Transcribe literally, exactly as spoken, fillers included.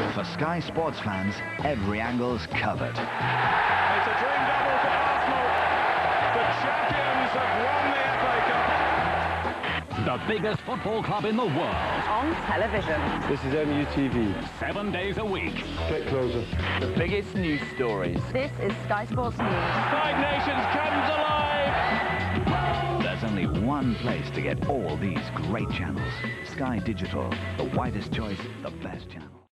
For Sky Sports fans, every angle's covered. It's a dream double for Arsenal. The champions have won the F A Cup. The biggest football club in the world. On television. This is M U T V. Seven days a week. Get closer. The biggest news stories. This is Sky Sports News. Five Nations comes alive. There's only one place to get all these great channels. Sky Digital, the widest choice, the best channel.